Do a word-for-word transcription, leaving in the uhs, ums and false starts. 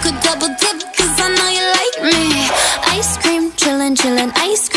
could double dip, cause I know you like me. Ice cream, chillin', chillin', ice cream.